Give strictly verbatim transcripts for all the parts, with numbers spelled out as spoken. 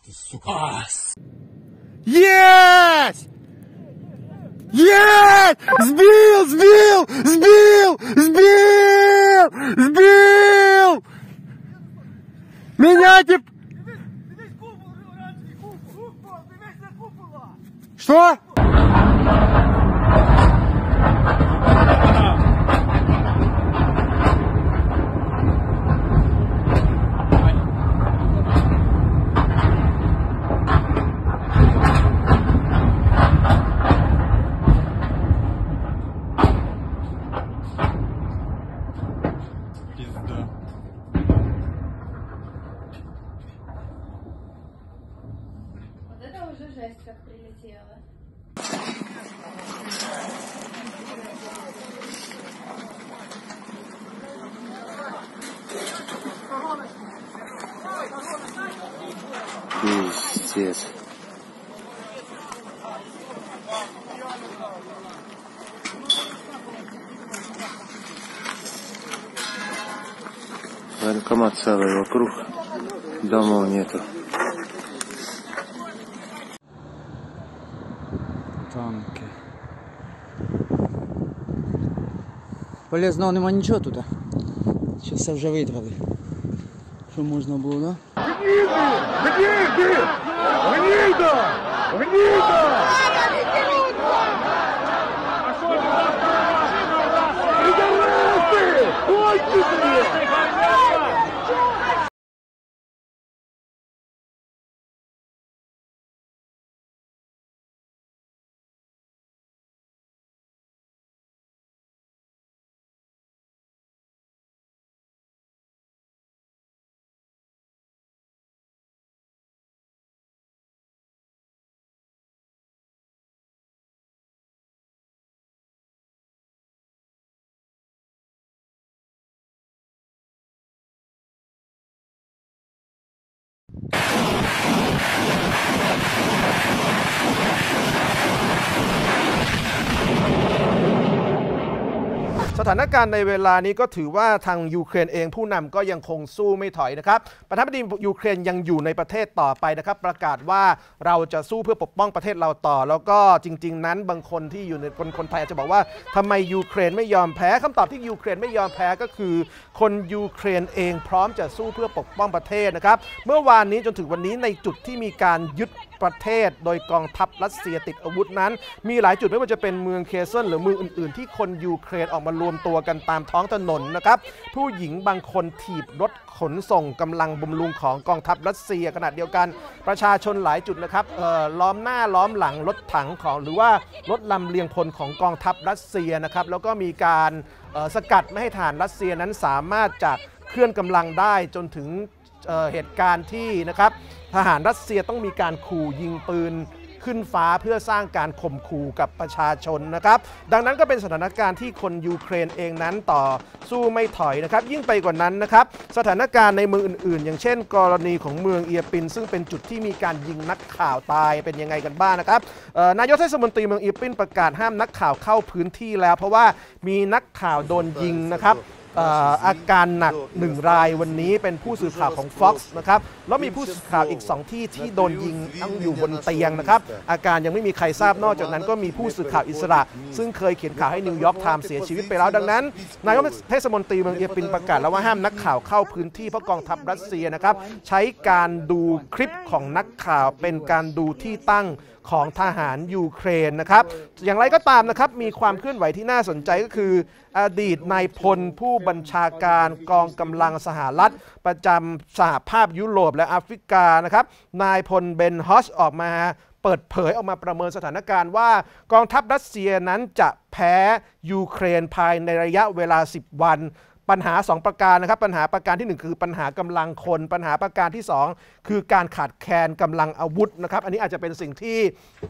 Yes! Yes! Сбил! Сбил! Сбил! Сбил! Сбил! Меняйте! Что? Вот это уже жесть, как прилетело. Пиздец. Военкомат целый вокруг, домов нету. Танки. Полезного нема нічого тут. Зараз все вже витравили. Що можна було, да? Гниди! Гниди! Гнида! Гнида! Придавайте! Ой, ты! สถานการณ์ในเวลานี้ก็ถือว่าทางยูเครนเองผู้นำก็ยังคงสู้ไม่ถอยนะครับประธานาธิบดียูเครนยังอยู่ในประเทศต่อไปนะครับประกาศว่าเราจะสู้เพื่อปกป้องประเทศเราต่อแล้วก็จริงๆนั้นบางคนที่อยู่ในคนคนไทยอาจจะบอกว่าทำไมยูเครนไม่ยอมแพ้คำตอบที่ยูเครนไม่ยอมแพ้ก็คือคนยูเครนเองพร้อมจะสู้เพื่อปกป้องประเทศนะครับเมื่อวานนี้จนถึงวันนี้ในจุดที่มีการยึดประเทศโดยกองทัพรัสเซียติดอาวุธนั้นมีหลายจุดไม่ว่าจะเป็นเมืองเคเซิลหรือเมืองอื่นๆที่คนยูเครนออกมารวมตัวกันตามท้องถนนนะครับผู้หญิงบางคนถีบรถขนส่งกำลังบำรุงของกองทัพรัสเซียขณะเดียวกันประชาชนหลายจุดนะครับล้อมหน้าล้อมหลังรถถังของหรือว่ารถลำเลียงพลของกองทัพรัสเซียนะครับแล้วก็มีการสกัดไม่ให้ทหารรัสเซียนั้นสามารถจะเคลื่อนกำลังได้จนถึงเหตุการณ์ที่นะครับทหารรัสเซียต้องมีการขู่ยิงปืนขึ้นฟ้าเพื่อสร้างการข่มขู่กับประชาชนนะครับดังนั้นก็เป็นสถานการณ์ที่คนยูเครนเองนั้นต่อสู้ไม่ถอยนะครับยิ่งไปกว่านั้นนะครับสถานการณ์ในเมืองอื่นๆอย่างเช่นกรณีของเมืองเอียปินซึ่งเป็นจุดที่มีการยิงนักข่าวตายเป็นยังไงกันบ้างนะครับนายกเทศมนตรีเมืองเอียปินประกาศห้ามนักข่าวเข้าพื้นที่แล้วเพราะว่ามีนักข่าวโดนยิงนะครับอาการหนักหนึ่งรายวันนี้เป็นผู้สื่อข่าวของ Fox นะครับแล้วมีผู้สื่อข่าวอีกสองที่ที่โดนยิงนั่งอยู่บนเตียงนะครับอาการยังไม่มีใครทราบนอกจากนั้นก็มีผู้สื่อข่าวอิสระซึ่งเคยเขียนข่าวให้นิวยอร์กไทม์เสียชีวิตไปแล้วดังนั้นนายกเทศมนตรีเมืองเอียปินประกาศแล้วว่าห้ามนักข่าวเข้าพื้นที่เพราะกองทัพรัสเซียนะครับใช้การดูคลิปของนักข่าวเป็นการดูที่ตั้งของทหารยูเครนนะครับอย่างไรก็ตามนะครับมีความเคลื่อนไหวที่น่าสนใจก็คืออดีตนายพลผู้บัญชาการกองกำลังสหรัฐประจำสหภาพยุโรปและแอฟริกานะครับนายพลเบนฮอชออกมาเปิดเผยออกมาประเมินสถานการณ์ว่ากองทัพรัสเซียนั้นจะแพ้ยูเครนภายในระยะเวลาสิบวันปัญหาสองประการนะครับปัญหาประการที่หนึ่งคือปัญหากำลังคนปัญหาประการที่สองคือการขาดแคลนกำลังอาวุธนะครับอันนี้อาจจะเป็นสิ่งที่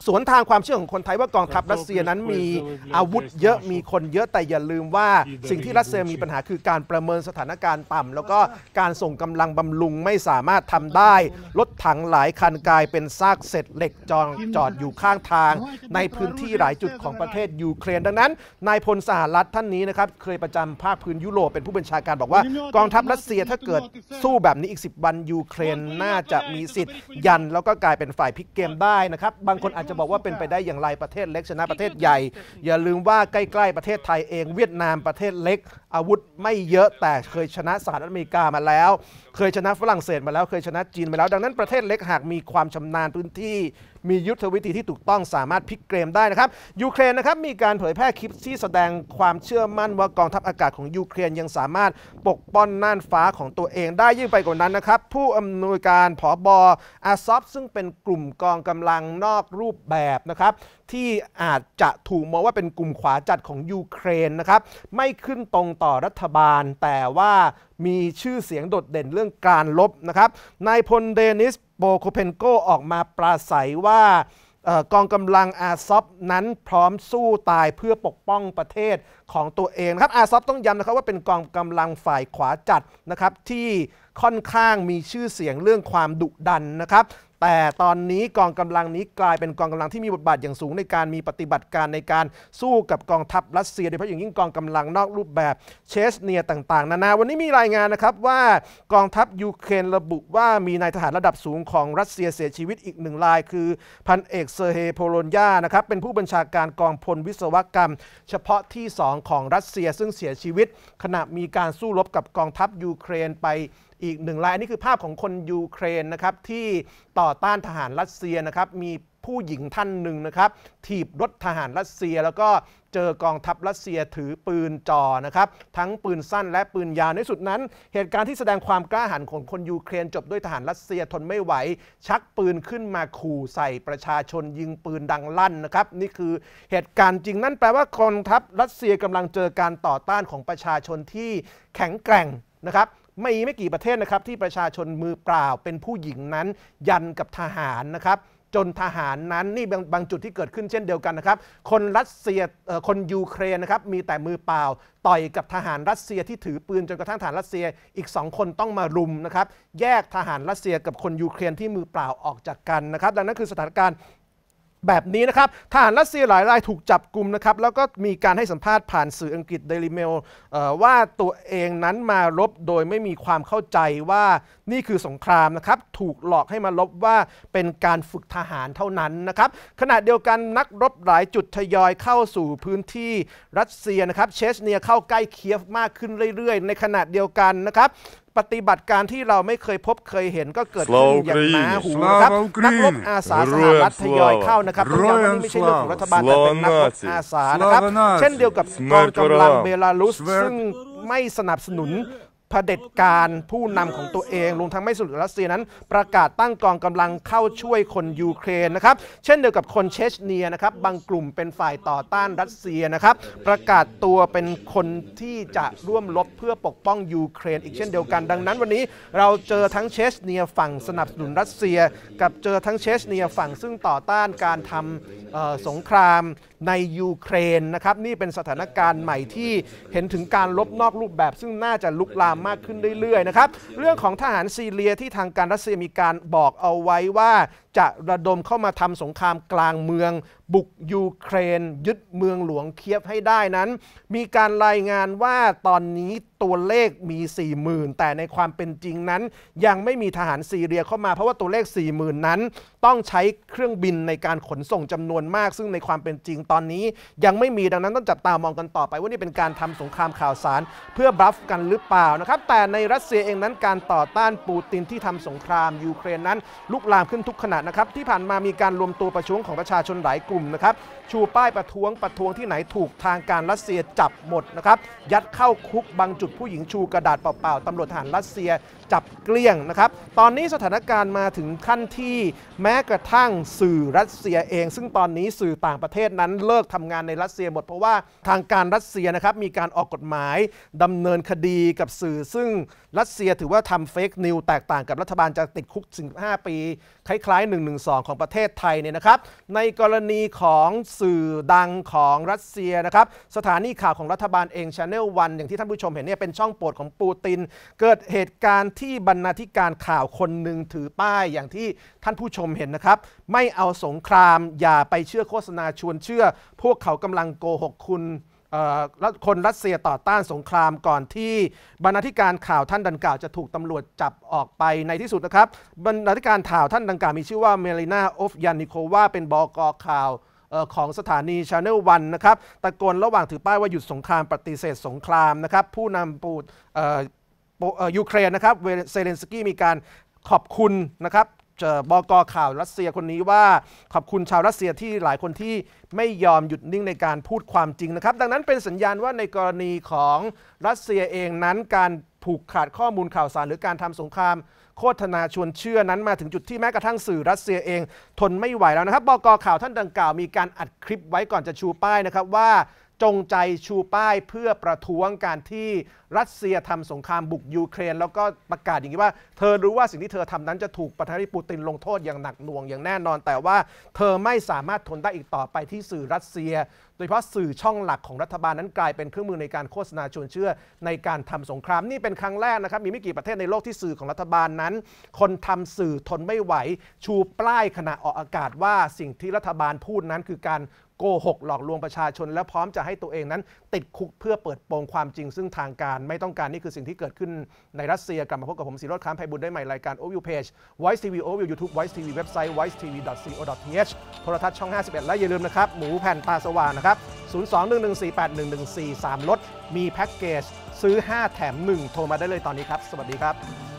สวนทางความเชื่อของคนไทยว่ากองทัพรัสเซียนั้นมีอาวุธเยอะมีคนเยอะแต่อย่าลืมว่าสิ่งที่รัสเซียมีปัญหาคือการประเมินสถานการณ์ต่ำแล้วก็การส่งกำลังบำรุงไม่สามารถทำได้รถถังหลายคันกลายเป็นซากเศษเหล็กจอดจอดอยู่ข้างทางในพื้นที่หลายจุดของประเทศยูเครนดังนั้นนายพลสหรัฐท่านนี้นะครับเคยประจำภาคพื้นยุโรปเป็นผู้บัญชาการบอกว่ากองทัพรัสเซียถ้าเกิดสู้แบบนี้อีกสิบวันยูเครนน่าจะมีสิทธิ์ยันแล้วก็กลายเป็นฝ่ายพลิกเกมได้นะครับบางคนอาจจะบอกว่าเป็นไปได้อย่างไรประเทศเล็กชนะประเทศใหญ่อย่าลืมว่าใกล้ๆประเทศไทยเองเวียดนามประเทศเล็กอาวุธไม่เยอะแต่เคยชนะสหรัฐอเมริกามาแล้วเคยชนะฝรั่งเศสมาแล้วเคยชนะจีนมาแล้วดังนั้นประเทศเล็กหากมีความชำนาญพื้นที่มียุทธวิธีที่ถูกต้องสามารถพลิกเกมได้นะครับยูเครนนะครับมีการเผยแพร่คลิปที่แสดงความเชื่อมั่นว่ากองทัพอากาศของยูเครนยังสามารถปกป้องน่านฟ้าของตัวเองได้ยิ่งไปกว่านั้นนะครับผู้อำนวยการผบ.อาซอฟซึ่งเป็นกลุ่มกองกำลังนอกรูปแบบนะครับที่อาจจะถูกมองว่าเป็นกลุ่มขวาจัดของยูเครนนะครับไม่ขึ้นตรงต่อรัฐบาลแต่ว่ามีชื่อเสียงโดดเด่นเรื่องการลบนะครับนายพลเดนิสโบโคเพนโกออกมาปราศัยว่ากองกำลังอาซอฟนั้นพร้อมสู้ตายเพื่อปกป้องประเทศของตัวเองนะครับอาซอฟต้องย้ำนะครับว่าเป็นกองกำลังฝ่ายขวาจัดนะครับที่ค่อนข้างมีชื่อเสียงเรื่องความดุดันนะครับแต่ตอนนี้กองกำลังนี้กลายเป็นกองกำลังที่มีบทบาทอย่างสูงในการมีปฏิบัติการในการสู้กับกองทัพรัสเซียโดยเฉพาะอย่างยิ่งกองกำลังนอกรูปแบบเชสเนียต่างๆนานาวันนี้มีรายงานนะครับว่ากองทัพยูเครนระบุว่ามีนายทหารระดับสูงของรัสเซียเสียชีวิตอีกหนึ่งรายคือพันเอกเซอร์เฮย์โพโลนยานะครับเป็นผู้บัญชาการกองพลวิศวกรรมเฉพาะที่สองของรัสเซียซึ่งเสียชีวิตขณะมีการสู้รบกับกองทัพยูเครนไปอีกหนึ่งรายอันนี้คือภาพของคนยูเครนนะครับที่ต่อต้านทหารรัสเซียนะครับมีผู้หญิงท่านหนึ่งนะครับถีบรถทหารรัสเซียแล้วก็เจอกองทัพรัสเซียถือปืนจ่อนะครับทั้งปืนสั้นและปืนยาวในสุดนั้นเหตุการณ์ที่แสดงความกล้าหาญของคนยูเครนจบด้วยทหารรัสเซียทนไม่ไหวชักปืนขึ้นมาขู่ใส่ประชาชนยิงปืนดังลั่นนะครับนี่คือเหตุการณ์จริงนั่นแปลว่ากองทัพรัสเซียกำลังเจอการต่อต้านของประชาชนที่แข็งแกร่งนะครับไม่ไม่กี่ประเทศนะครับที่ประชาชนมือเปล่าเป็นผู้หญิงนั้นยันกับทหารนะครับจนทหารนั้นนี่บางบางจุดที่เกิดขึ้นเช่นเดียวกันนะครับคนรัสเซียคนยูเครนนะครับมีแต่มือเปล่าต่อยกับทหารรัสเซียที่ถือปืนจนกระทั่งทหารรัสเซียอีกสองคนต้องมารุมนะครับแยกทหารรัสเซียกับคนยูเครนที่มือเปล่าออกจากกันนะครับดังนั้นคือสถานการณ์แบบนี้นะครับทหารรัสเซียหลายรายถูกจับกุมนะครับแล้วก็มีการให้สัมภาษณ์ผ่านสื่ออังกฤษ Daily Mail ว่าตัวเองนั้นมารบโดยไม่มีความเข้าใจว่านี่คือสงครามนะครับถูกหลอกให้มารบว่าเป็นการฝึกทหารเท่านั้นนะครับขณะเดียวกันนักรบหลายจุดทยอยเข้าสู่พื้นที่รัสเซียนะครับเชชเนียเข้าใกล้เคียฟมากขึ้นเรื่อยๆในขณะเดียวกันนะครับปฏิบัติการที่เราไม่เคยพบเคยเห็นก็เกิดขึ้นอย่างหนาหูนะครับนักรบอาสาสหรัฐทยอยเข้านะครับต้องย้ำว่านี่ไม่ใช่เรื่องของรัฐบาลแต่เป็นนักรบอาสานะครับเช่นเดียวกับกองกำลังเบลารุสซึ่งไม่สนับสนุนเผด็จการผู้นำของตัวเองรวมทั้งไม่สนับสนุนรัสเซียนั้นประกาศตั้งกองกำลังเข้าช่วยคนยูเครนนะครับเช่นเดียวกับคนเชชเนียนะครับบางกลุ่มเป็นฝ่ายต่อต้านรัสเซียนะครับประกาศตัวเป็นคนที่จะร่วมรบเพื่อปกป้องยูเครนอีกเช่นเดียวกันดังนั้นวันนี้เราเจอทั้งเชชเนียฝั่งสนับสนุนรัสเซียกับเจอทั้งเชชเนียฝั่งซึ่งต่อต้านการทำสงครามในยูเครนนะครับนี่เป็นสถานการณ์ใหม่ที่เห็นถึงการลบนอกรูปแบบซึ่งน่าจะลุกลามมากขึ้นเรื่อยๆนะครับเรื่องของทหารซีเรียที่ทางการรัสเซียมีการบอกเอาไว้ว่าจะระดมเข้ามาทำสงครามกลางเมืองบุกยูเครนยึดเมืองหลวงเคียฟให้ได้นั้นมีการรายงานว่าตอนนี้ตัวเลขมี สี่หมื่น แต่ในความเป็นจริงนั้นยังไม่มีทหารซีเรียเข้ามาเพราะว่าตัวเลข สี่หมื่น นั้นต้องใช้เครื่องบินในการขนส่งจำนวนมากซึ่งในความเป็นจริงตอนนี้ยังไม่มีดังนั้นต้องจับตามองกันต่อไปว่านี่เป็นการทำสงครามข่าวสารเพื่อบลัฟกันหรือเปล่านะครับแต่ในรัสเซียเองนั้นการต่อต้านปูตินที่ทำสงครามยูเครนนั้นลุกลามขึ้นทุกขณะนะครับที่ผ่านมามีการรวมตัวประท้วงของประชาชนหลายกลุ่มนะครับชูป้ายประท้วงประท้วงที่ไหนถูกทางการรัสเซียจับหมดนะครับยัดเข้าคุกบางจุดผู้หญิงชูกระดาษเปล่าๆตำรวจทหารรัสเซียจับเกลี้ยงนะครับตอนนี้สถานการณ์มาถึงขั้นที่แม้กระทั่งสื่อรัสเซียเองซึ่งตอนนี้สื่อต่างประเทศนั้นเลิกทำงานในรัสเซียหมดเพราะว่าทางการรัสเซียนะครับมีการออกกฎหมายดำเนินคดีกับสื่อซึ่งรัสเซียถือว่าทำเฟกนิวแตกต่างกับรัฐบาลจะติดคุกสิบห้าปีคล้ายๆหนึ่งหนึ่งสองของประเทศไทยเนี่ยนะครับในกรณีของสื่อดังของรัสเซียนะครับสถานีข่าวของรัฐบาลเอง Channel วันอย่างที่ท่านผู้ชมเห็นเนี่ยเป็นช่องโปรดของปูตินเกิดเหตุการณ์ที่บรรณาธิการข่าวคนหนึ่งถือป้ายอย่างที่ท่านผู้ชมเห็นนะครับไม่เอาสงครามอย่าไปเชื่อโฆษณาชวนเชื่อพวกเขากำลังโกหกคุณคนรัสเซียต่อต้านสงครามก่อนที่บรรณาธิการข่าวท่านดังกล่าวจะถูกตำรวจจับออกไปในที่สุดนะครับบรรณาธิการข่าวท่านดังกล่าวมีชื่อว่าเมลินาออฟยานิโควาเป็นบก.ข่าวของสถานี Channel วันนะครับตะโกนระหว่างถือป้ายว่าหยุดสงครามปฏิเสธสงครามนะครับผู้นำปูยูเครนนะครับเซเลนสกี้มีการขอบคุณนะครับบก.ข่าวรัสเซียคนนี้ว่าขอบคุณชาวรัสเซียที่หลายคนที่ไม่ยอมหยุดนิ่งในการพูดความจริงนะครับดังนั้นเป็นสัญญาณว่าในกรณีของรัสเซียเองนั้นการผูกขาดข้อมูลข่าวสารหรือการทำสงครามโฆษณาชวนเชื่อนั้นมาถึงจุดที่แม้กระทั่งสื่อรัสเซียเองทนไม่ไหวแล้วนะครับบก.ข่าวท่านดังกล่าวมีการอัดคลิปไว้ก่อนจะชูป้ายนะครับว่าจงใจชูป้ายเพื่อประท้วงการที่รัสเซียทำสงครามบุกยูเครนแล้วก็ประกาศอย่างนี้ว่าเธอรู้ว่าสิ่งที่เธอทำนั้นจะถูกประธานาธิบดีปูตินลงโทษอย่างหนักหน่วงอย่างแน่นอนแต่ว่าเธอไม่สามารถทนได้อีกต่อไปที่สื่อรัสเซียโดยเฉพาะสื่อช่องหลักของรัฐบาลนั้นกลายเป็นเครื่องมือในการโฆษณาชวนเชื่อในการทำสงครามนี่เป็นครั้งแรกนะครับมีไม่กี่ประเทศในโลกที่สื่อของรัฐบาลนั้นคนทำสื่อทนไม่ไหวชูป้ายขณะออกอากาศว่าสิ่งที่รัฐบาลพูดนั้นคือการโกหกหลอกลวงประชาชนและพร้อมจะให้ตัวเองนั้นติดคุกเพื่อเปิดโปงความจริงซึ่งทางการไม่ต้องการนี่คือสิ่งที่เกิดขึ้นในรัสเซียกลับมาพบกับผมศิโรจน์ ค้ามไพบูลย์ได้ใหม่รายการ Overview Page Voice ที วี Overview YouTube Voice ที วี เว็บไซต์ voice t v dot co dot t h โทรทัศน์ช่องห้าสิบเอ็ดและอย่าลืมนะครับหมูแผ่นตาสว่างนะครับศูนย์ สอง หนึ่ง หนึ่ง สี่ แปด หนึ่ง หนึ่ง สี่ สามลดมีแพ็กเกจซื้อห้าแถมหนึ่งโทรมาได้เลยตอนนี้ครับสวัสดีครับ